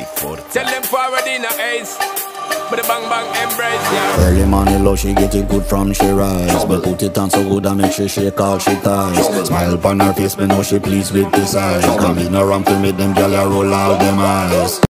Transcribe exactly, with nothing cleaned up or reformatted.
Tell them forward in a ace. But the bang bang embrace, yeah. Early morning love, she get it good from she rise. But put it on so good and make she shake all she ties. Smile upon her face, me know she pleased with this eyes. Come in around to make them gyal roll out them eyes.